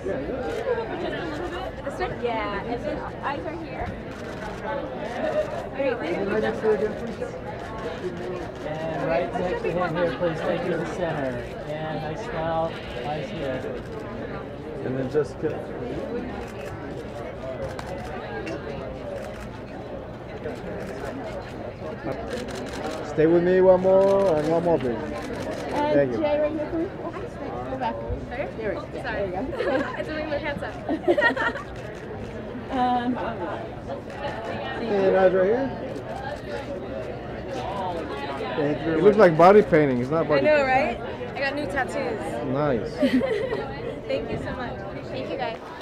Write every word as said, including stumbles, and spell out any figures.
This one? Yeah, and then eyes are here. Great, thank you. And right next to him here, please take you to the center. And nice smile, eyes here. And then Jessica. Stay with me one more and one more, please. Thank you. Jay, right here, please. Go back. There? There we go. Yeah, sorry. There you go. It's doing my hands up. um, and eyes right here. Thank you. It looks like body painting. It's not body I know, painting. right? I got new tattoos. Nice. Thank you so much. Thank you, guys.